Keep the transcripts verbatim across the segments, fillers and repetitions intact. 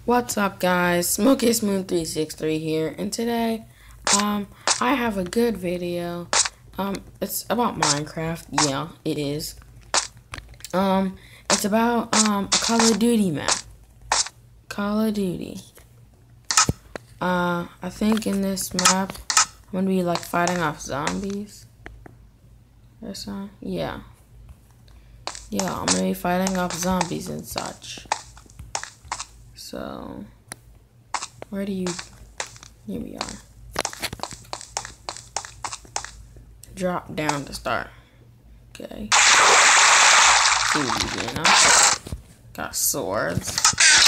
What's up, guys? Smokey Moon three six three here, and today, um, I have a good video. Um, it's about Minecraft. Yeah, it is. Um, it's about um a Call of Duty map. Call of Duty. Uh, I think in this map, I'm gonna be like fighting off zombies. Or something. Yeah. Yeah, I'm gonna be fighting off zombies and such. So, where do you, here we are. Drop down to start. Okay. Ooh, you know. Got swords.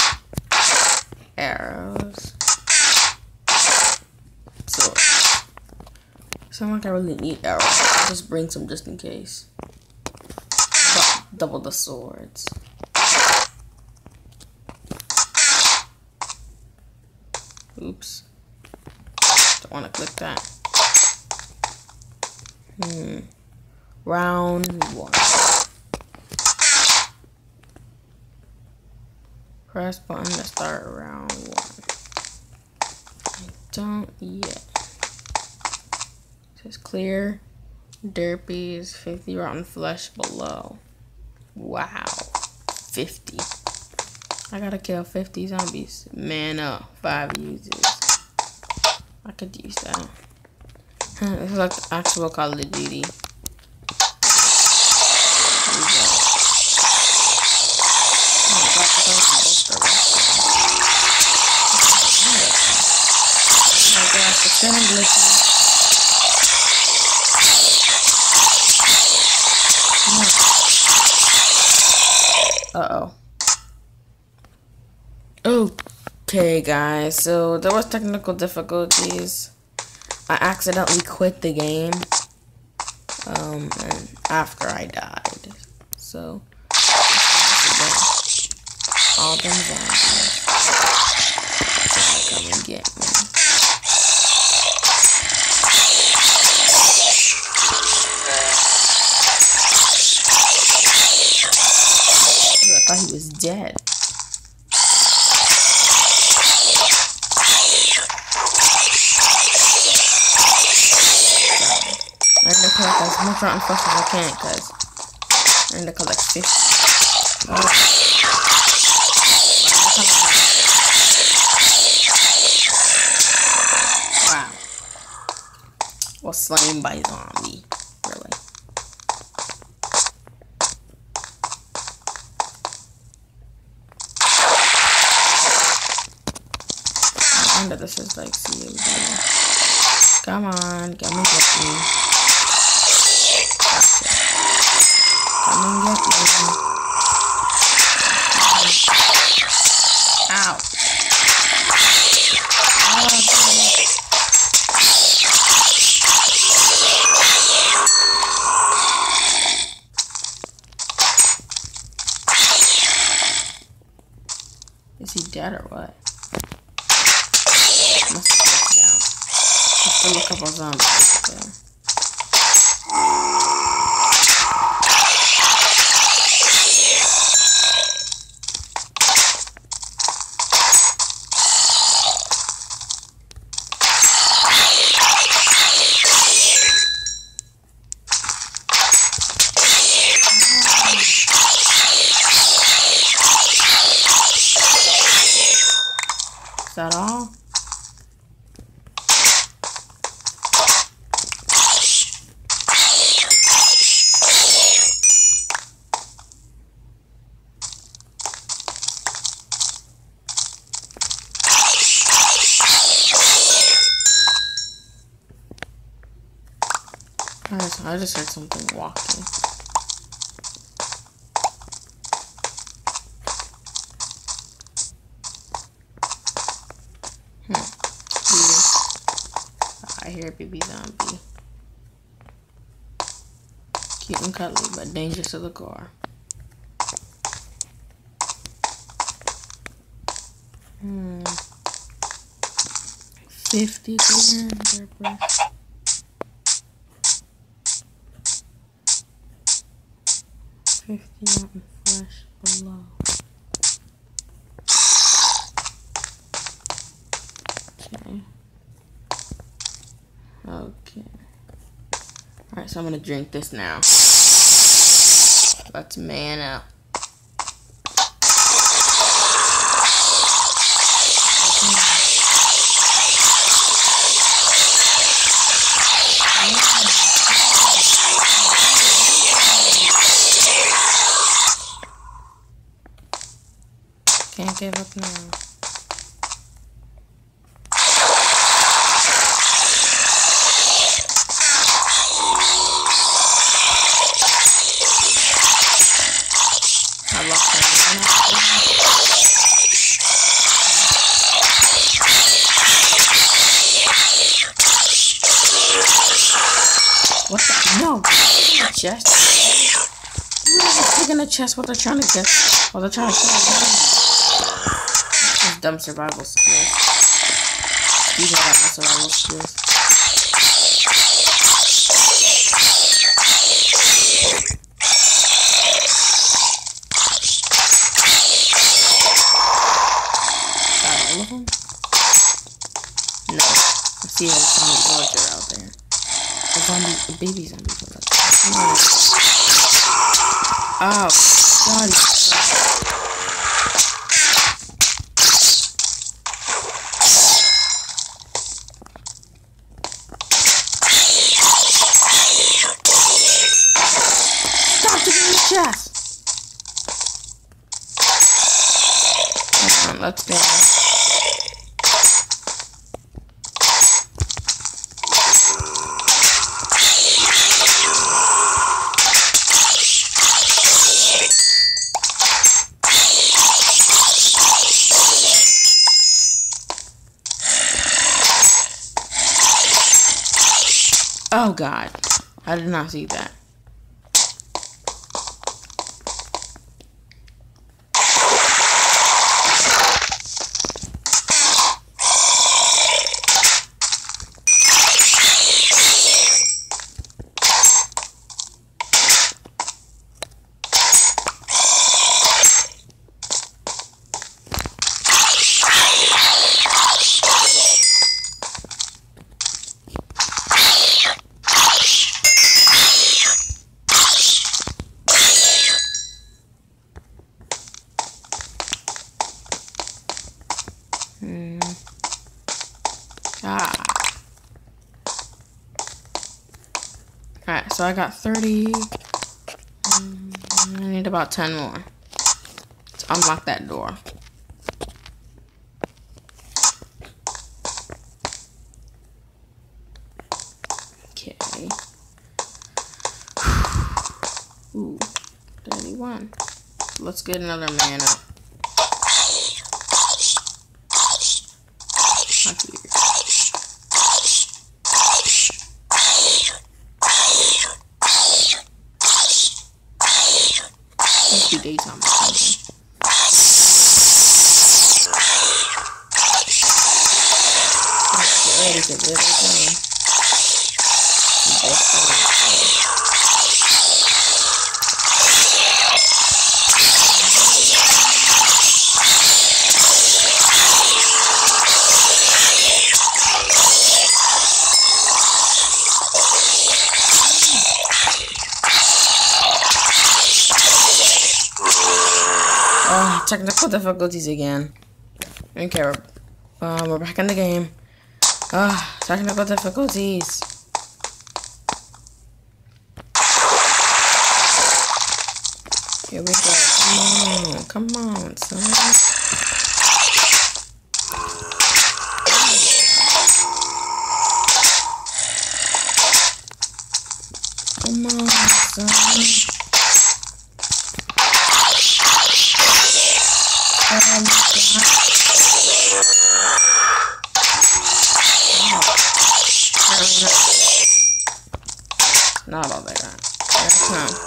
Arrows. Swords. Sound like I really need arrows. I'll just bring some just in case. Double the swords. Oops. Don't want to click that. Hmm. Round one. Press button to start round one. I don't yet. It says clear. Derpies. fifty rotten flesh below. Wow. fifty. I gotta kill fifty zombies. Man up. Five uses. I could use that. It's like the actual Call of Duty. Uh oh. Okay, guys. So there was technical difficulties. I accidentally quit the game. Um, and after I died. So all them zombies come and get me. I thought he was dead. I'm gonna collect as much rotten flesh as I can, cause I'm gonna collect fifty. Oh. Wow. Was slain by zombie. Really. I wonder this is like C O D. Come on, come and get me. Gotcha. Come and get me. Ow. Oh, is he dead or what? Must have looked down. Just to look up a zombie. Okay. Is that all? Guys, I just heard something walking. Hmm. I hear a baby zombie. Cute and cuddly, but dangerous to the core. Hmm. Fifty grand. Fifty rotten flesh below. Okay. Okay. Alright, so I'm gonna drink this now. Let's man up. Can't give up now. I lost my What the? No! Chest? Who's taking a chest? What they're trying to get? What they're trying to kill? Dumb survival skills. These are not my survival skills. Got all of them? No. I see a zombie villager out there. A zombie, a baby zombie villager. Oh, God. Chest. Come on, let's go. Oh God, I did not see that. Hmm. Ah. Alright, so I got thirty. Um, I need about ten more to unlock that door. Okay. Ooh, thirty-one. Let's get another man up. Let's do daytime or something. Let's get ready to get it done. Uh, technical difficulties again. Okay, we're, uh, we're back in the game. Uh, technical difficulties. Here we go. Come on, come on, son. Come on, son. Oh my God. Oh. Not all they got. There it comes.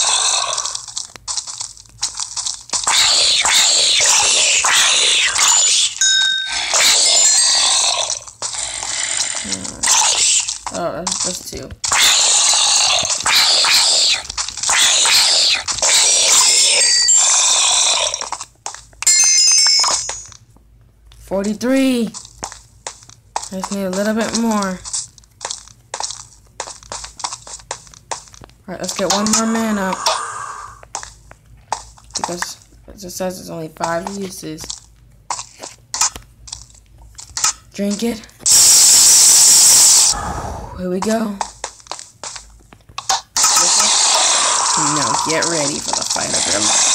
Oh, that's just two. Forty-three. I just need a little bit more. Alright, let's get one more man up. Because it just says there's only five uses. Drink it. Here we go. Now get ready for the fight of your life.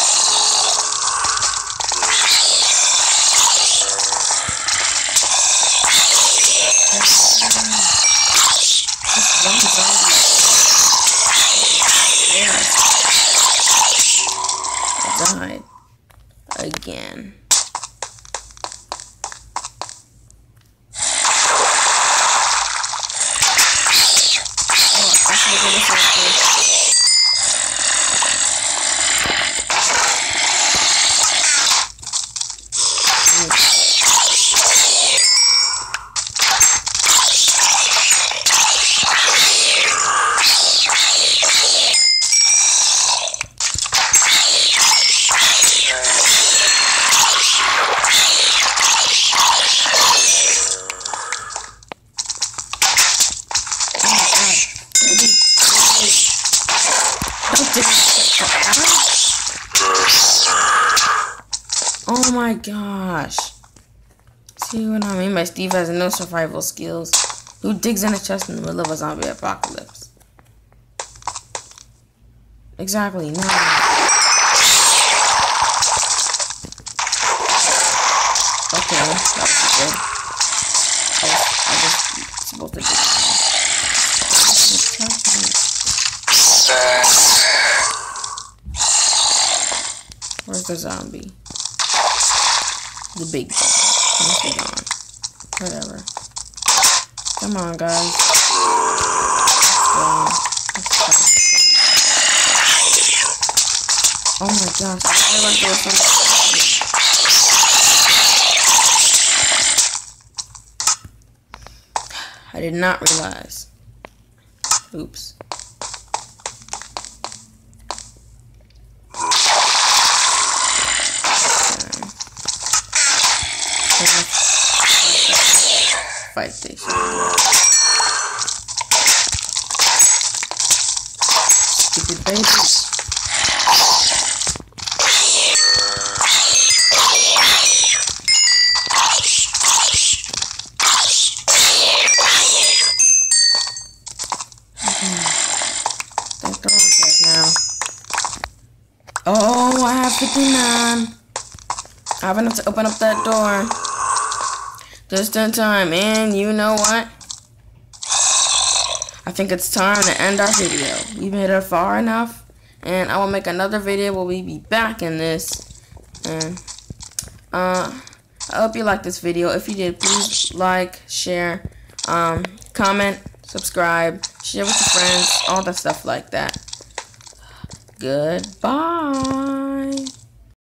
Died again. Oh, I should go this way. Oh my gosh. See what I mean by Steve has no survival skills. Who digs in a chest in the middle of a zombie apocalypse? Exactly, no. Okay, that was good. I was, I was supposed to do that. Where's the zombie? The big guy. Must be gone. Whatever. Come on, guys. Let's go. Let's oh my gosh. I like this one. I did not realize. Oops. Fight station. Stupid baby. Think they're all dead now. Oh, I have fifty-nine. I have enough to open up that door. Just in time, and you know what? I think it's time to end our video. We made it far enough, and I will make another video where we be back in this. And uh, I hope you liked this video. If you did, please like, share, um, comment, subscribe, share with your friends, all that stuff like that. Goodbye.